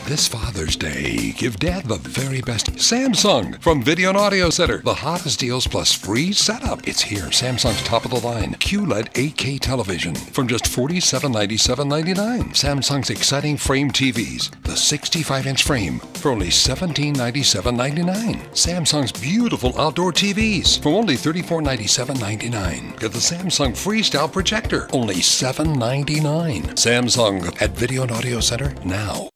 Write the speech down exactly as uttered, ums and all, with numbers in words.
This Father's Day, give Dad the very best Samsung from Video and Audio Center. The hottest deals plus free setup. It's here. Samsung's top of the line Q L E D eight K television from just forty-seven ninety-seven ninety-nine. Samsung's exciting frame T Vs. The sixty-five inch frame for only seventeen ninety-seven ninety-nine. Samsung's beautiful outdoor T Vs for only thirty-four ninety-seven ninety-nine. Get the Samsung Freestyle projector, only seven ninety-nine. Samsung at Video and Audio Center now.